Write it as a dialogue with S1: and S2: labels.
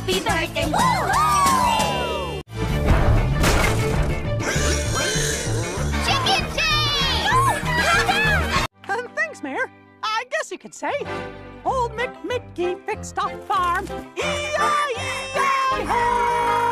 S1: Happy birthday! Woo-hoo! Chicken Shake!
S2: Thanks, Mayor. I guess you could say, Old McMickey fixed a farm. E-I-E-I-O!